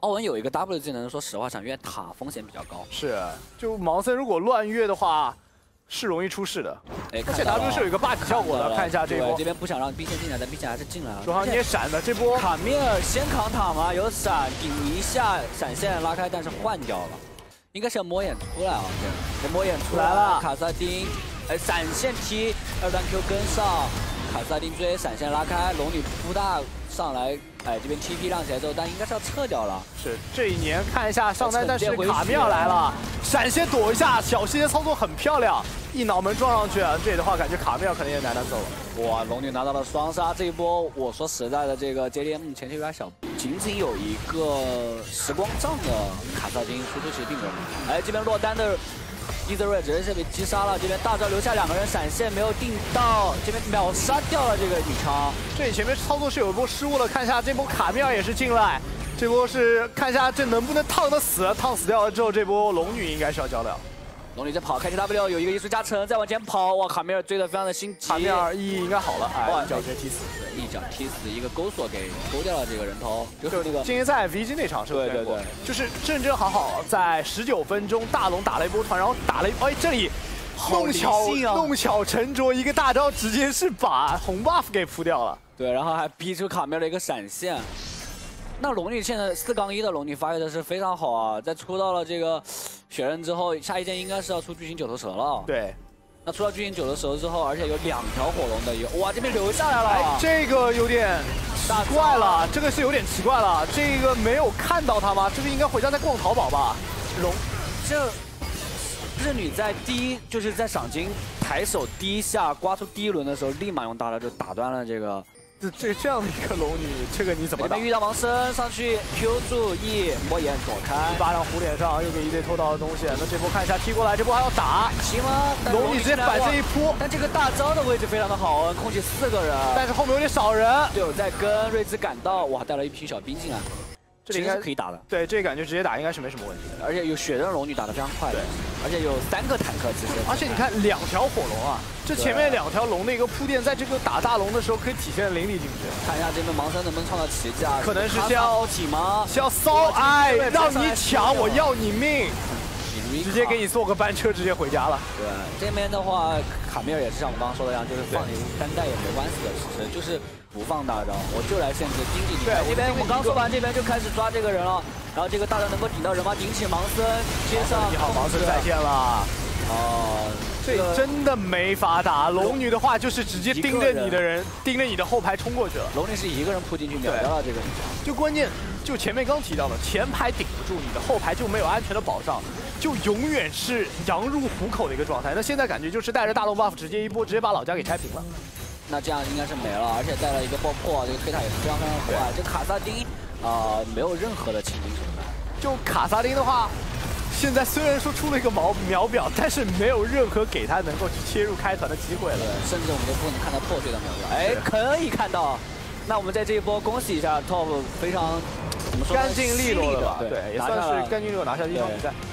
奥文有一个 W 技能，说实话想越塔风险比较高。 是，就盲僧如果乱越的话，是容易出事的。 哎， 而且 W 是有一个霸体效果的，看一下这一波。 这边不想让 B 线进来，但 B 线还是进来了。 手上捏闪的这波， 卡米尔先扛塔吗？有闪顶一下，闪现拉开，但是换掉了。应该是要摸眼出来啊，这摸眼出来了。卡萨丁，哎，闪现踢2段 Q 跟上，卡萨丁追闪现拉开，龙女扑大上来，哎，这边 TP 让节奏，但应该是要撤掉了。 是这一年看一下上单，但是卡米尔来了，闪现躲一下，小细节操作很漂亮，一脑门撞上去，这里的话感觉卡米尔可能也难走了。 哇，龙女拿到了双杀，这一波我说实在的，这个 JDM 前期有点小，仅仅有一个时光杖的卡萨丁输出其实并没有。哎，这边落单的 EZROY 直接是被击杀了，这边大招留下2个人闪现没有定到，这边秒杀掉了这个女枪。 这里前面操作是有一波失误了，看一下这波卡米尔也是进来，这波是看一下这能不能烫得死，烫死掉了之后，这波龙女应该是要交掉。 龙女在跑，开启 W 有一个艺术加成，再往前跑，哇，卡米尔追得非常的心急。 卡米尔应该好了，哎，一脚直接踢死， 一脚踢死一个钩索给勾掉了这个人头，就是那个今天在 VG 那场是不是？ 对， 就是正正好在19分钟，大龙打了一波团，然后打了一，哎，这里弄巧成拙，一个大招直接是把红 buff 给扑掉了。 对，然后还逼出卡米尔的一个闪现。那龙女现在4杠1的龙女发育的是非常好啊，在出到了这个血刃之后，下一件应该是要出巨型9头蛇了。 对， 那出到巨型9头蛇之后，而且有2条火龙的一个，哇，这边留下来了， 哎，这个有点奇怪了，这个是有点奇怪了，这个没有看到他吗？这个应该回家在逛淘宝吧？ 这日女在就是在赏金抬手第一下刮出第1轮的时候，立马用大招就打断了这个。 这样的一个龙女，这个你怎么打？ 遇到盲僧上去 Q 住 E 摸眼躲开， 一巴掌糊脸上，又给一队偷到的东西。那这波看一下踢过来，这波还要打， 行吗？ 龙女直接反这一扑， 但这个大招的位置非常的好，控制4个人， 但是后面有点少人。 队友在跟，睿智赶到，哇，带了一批小兵进来。这里应该是可以打的， 对，这感觉直接打应该是没什么问题的， 而且有血刃龙女打得非常快，对，而且有3个坦克，其实， 而且你看2条火龙啊，这前面2条龙的一个铺垫，在这个打大龙的时候可以体现的淋漓尽致。 看一下这边盲僧能不能创造奇迹啊？ 可能是要体吗？ 是要骚哎，让你抢，我要你命。直接给你坐个班车，直接回家了。 对，这边的话，卡米尔也是像我刚刚说的一样，就是放你单带也没关系的，其实就是不放大招，我就来限制经济。对，这边我刚说完，这边就开始抓这个人了，然后这个大招能够顶到人吗？顶起盲僧，接上你好，盲僧在线了。哦，这真的没法打。龙女的话就是直接盯着你的人，盯着你的后排冲过去了。 龙女是1个人扑进去秒掉了这个。 就关键就前面刚提到的，前排顶不住，你的后排就没有安全的保障。就永远是羊入虎口的一个状态。那现在感觉就是带着大龙 buff 直接一波，直接把老家给拆平了。 那这样应该是没了，而且带了一个爆破，这个推塔也是非常非常快。这卡萨丁没有任何的清兵手段。就卡萨丁的话，现在虽然说出了一个秒表，但是没有任何给他能够去切入开团的机会了。甚至我们都不能看到破碎的秒表。哎，可以看到。那我们在这一波恭喜一下 Top 非常怎么说干净利落了吧？对，也算是干净利落拿下一场比赛。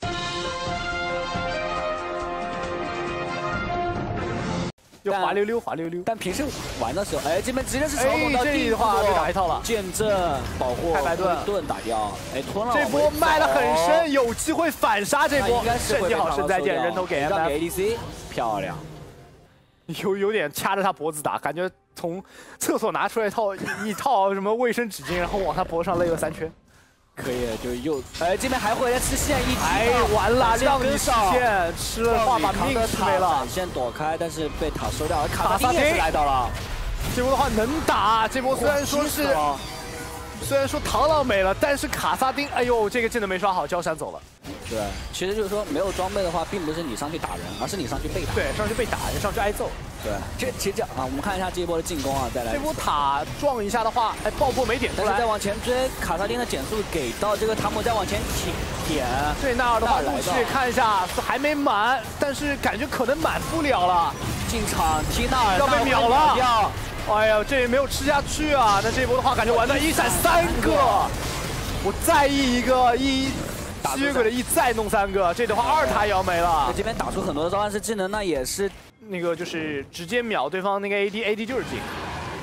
就滑溜溜，滑溜溜。但平时玩的时候，哎，这边直接是嘲讽到地的话就打一套了，见证保护开白盾打掉，哎，吞了。这波卖的很深，有机会反杀这波。圣地好圣再见，人头给 MF 给 ADC， 漂亮。有点掐着他脖子打，感觉从厕所拿出来一套什么卫生纸巾，然后往他脖子上勒了3圈。可以，就又哎，这边还会来吃线一击，哎，完了，让你吃线，吃了话把命吃没了。闪现躲开，但是被塔收掉了。卡萨丁也是来到了，这波的话能打。这波虽然说螳螂没了，但是卡萨丁，哎呦，这个技能没刷好，交闪走了。对，其实就是说没有装备的话，并不是你上去打人，而是你上去被打。对，上去被打，上去挨揍。对，其实啊，我们看一下这一波的进攻啊，再来。这波塔撞一下的话，哎，爆破没点出来，但是再往前追，卡萨丁的减速给到这个塔姆再往前点。对，纳尔的话，怒气看一下还没满，但是感觉可能满不了了。进场踢纳尔要被秒了。哎呀，这也没有吃下去啊！那这一波的话，感觉完蛋，一闪3个。我再一个吸血鬼的再弄3个，这的话2塔也要没了。这边打出很多的召唤师技能，那也是那个就是直接秒对方那个 AD 就是进。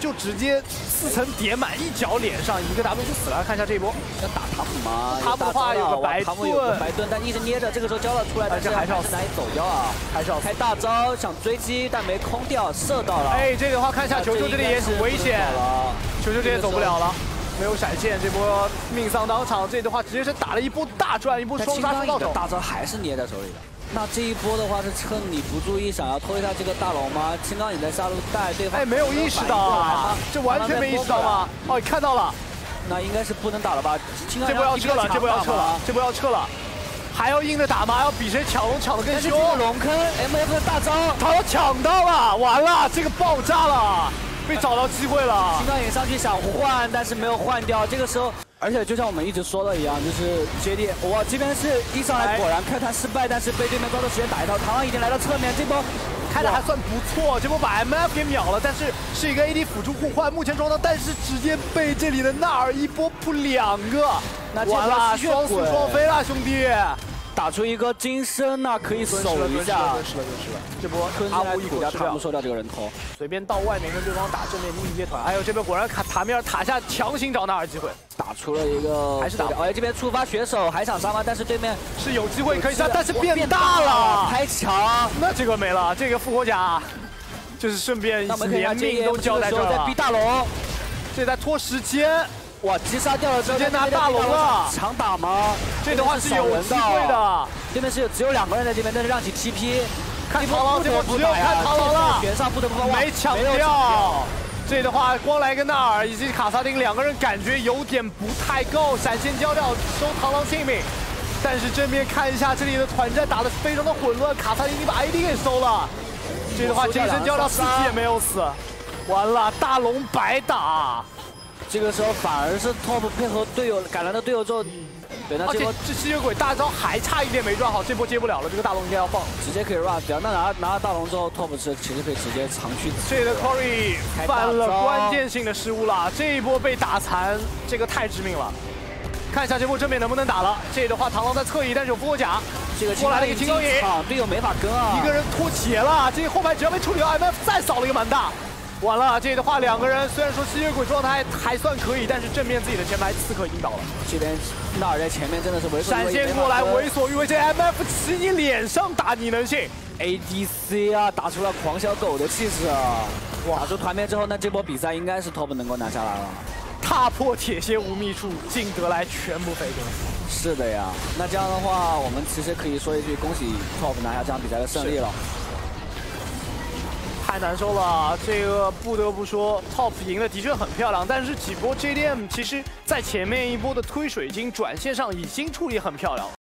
就直接4层叠满，一脚脸上一个 W 就死了。看一下这一波， 要打汤姆吗？ 汤姆的话有个白盾，但一直捏着，这个时候交了出来，但是还是难以走掉啊， 还是要开大招想追击，但没空掉，射到了。 哎，这个的话看一下球球这里也很危险，球球这也走不了了。 没有闪现，这波命丧当场。这的话直接是打了一波大转，一波双杀收到手。 大招还是捏在手里的。那这一波的话是趁你不注意，想要偷一下这个大龙吗？青钢影在下路带对方。 哎，没有意识到啊，这完全没意识到吗？哦，看到了， 那应该是不能打了吧？ 这波要撤了，这波要撤了，这波要撤了，还要硬着打吗？要比谁抢龙抢得更凶？ 龙坑 MF 的大招， 他要抢到了，完了，这个爆炸了。 被找到机会了， 青钢影上去想换，但是没有换掉。这个时候，而且就像我们一直说的一样，就是JD，哇，这边是一上来果然开团失败，但是被对面抓住时间打一套。螳螂已经来到侧面，这波开的还算不错，这波把 MF 给秒了，但是是一个 AD 辅助互换，目前状态，但是直接被这里的纳尔一波扑2个，那完了，双死双飞了，兄弟。 打出一个金身呐，可以守一下。 蹲实了。这波阿乌一口吃掉， 收掉这个人头， 随便到外面跟对方打正面逆接团。哎呦，这边果然塔米尔塔下强行找纳尔机会， 打出了一个还是打。 哎，这边触发血手还想杀吗？但是对面是有机会可以杀，但是变大了， 开墙。 那这个没了，这个复活甲就是顺便连命都交在这儿了。 在逼大龙， 这在拖时间。 哇！击杀掉了， 直接拿大龙了， 强打吗？ 这的话是有机会的。 对面是只有2个人在这边，但是让起 TP， 看螳螂这波只有看螳螂了， 选上不得不没抢掉。这的话，光来个纳尔以及卡萨丁2个人感觉有点不太够，闪现交掉收螳螂性命。但是正面看一下这里的团战打得非常的混乱，卡萨丁你把 AD 给收了。这的话，金身交掉自己也没有死，完了大龙白打。 这个时候反而是 Top 配合队友赶来的队友之后，对，那这波这吸血鬼大招还差一点没赚好，这波接不了了，这个大龙应该要放， 直接可以 run 掉。那拿到大龙之后 ，Top 是其实可以直接长驱。 这个 Corey 犯了关键性的失误了，这一波被打残，这个太致命了。看一下这波正面能不能打了，这的话螳螂在侧翼，但是有复活甲， 这个过来了一个青钢影， 队友没法跟啊， 一个人脱节了，这个后排只要被处理掉 ，MF 再扫了一个蛮大。 完了，这的话2个人虽然说吸血鬼状态还算可以，但是正面自己的前排刺客已经倒了。 这边纳尔在前面真的是为所欲为， 闪现过来为所欲为，这 MF 骑你脸上打你能信 ？ADC 啊，打出了狂小狗的气势啊！哇，打出团灭之后，那这波比赛应该是 Top 能够拿下来了。 踏破铁鞋无觅处，进得来全不费工。 是的呀，那这样的话，我们其实可以说一句恭喜 Top 拿下这场比赛的胜利了。 太难受了，这个不得不说 ，Top 赢的的确很漂亮，但是几波 JDM 其实在前面一波的推水晶转线上已经处理很漂亮。